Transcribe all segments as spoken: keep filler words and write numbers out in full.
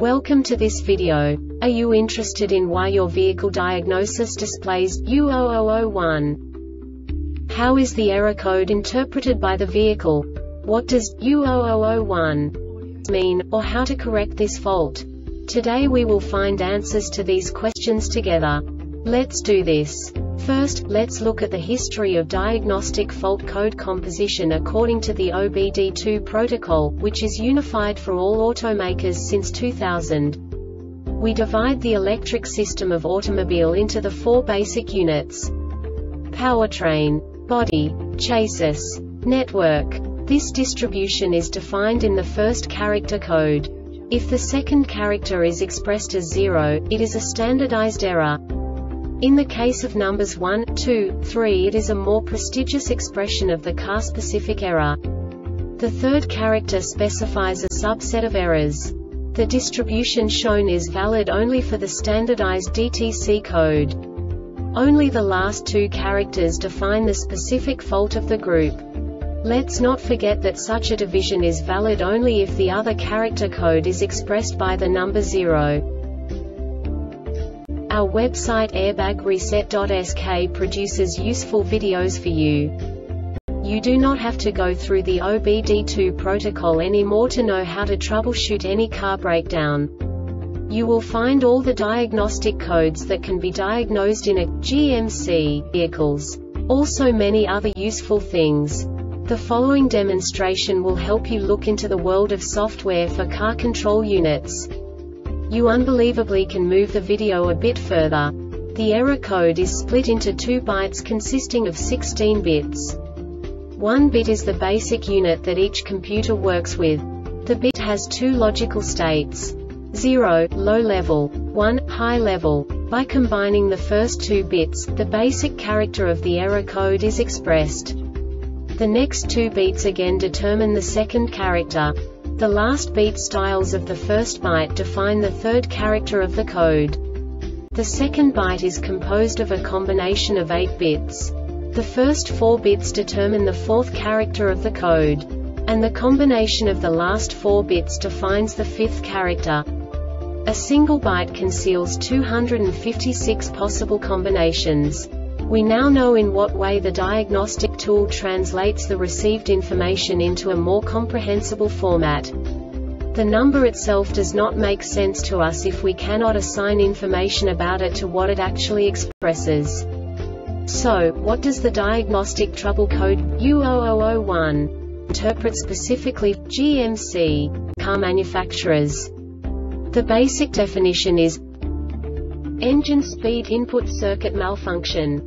Welcome to this video. Are you interested in why your vehicle diagnosis displays U zero zero zero one? How is the error code interpreted by the vehicle? What does U zero zero zero one mean, or how to correct this fault? Today we will find answers to these questions together. Let's do this. First, let's look at the history of diagnostic fault code composition according to the O B D two protocol, which is unified for all automakers since two thousand. We divide the electric system of automobile into the four basic units: powertrain, body, chassis, network. This distribution is defined in the first character code. If the second character is expressed as zero, it is a standardized error. In the case of numbers one, two, three, it is a more prestigious expression of the car-specific error. The third character specifies a subset of errors. The distribution shown is valid only for the standardized D T C code. Only the last two characters define the specific fault of the group. Let's not forget that such a division is valid only if the other character code is expressed by the number zero. Our website airbag reset dot S K produces useful videos for you. You do not have to go through the O B D two protocol anymore to know how to troubleshoot any car breakdown. You will find all the diagnostic codes that can be diagnosed in a G M C vehicles. Also many other useful things. The following demonstration will help you look into the world of software for car control units. You unbelievably can move the video a bit further. The error code is split into two bytes consisting of sixteen bits. One bit is the basic unit that each computer works with. The bit has two logical states: zero, low level, one, high level. By combining the first two bits, the basic character of the error code is expressed. The next two bits again determine the second character. The last beat styles of the first byte define the third character of the code. The second byte is composed of a combination of eight bits. The first four bits determine the fourth character of the code. And the combination of the last four bits defines the fifth character. A single byte conceals two hundred fifty-six possible combinations. We now know in what way the diagnostic tool translates the received information into a more comprehensible format. The number itself does not make sense to us if we cannot assign information about it to what it actually expresses. So, what does the diagnostic trouble code U zero zero zero one interpret specifically for G M C car manufacturers? The basic definition is engine speed input circuit malfunction.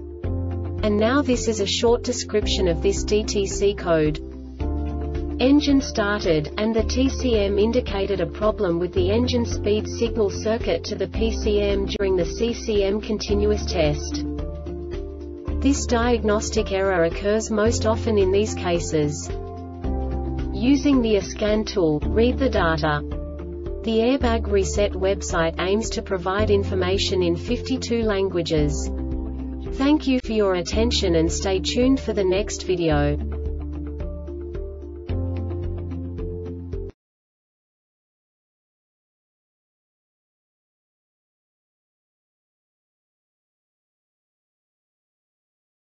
And now this is a short description of this D T C code. Engine started, and the T C M indicated a problem with the engine speed signal circuit to the P C M during the C C M continuous test. This diagnostic error occurs most often in these cases. Using the eScan tool, read the data. The Airbag Reset website aims to provide information in fifty-two languages. Thank you for your attention and stay tuned for the next video.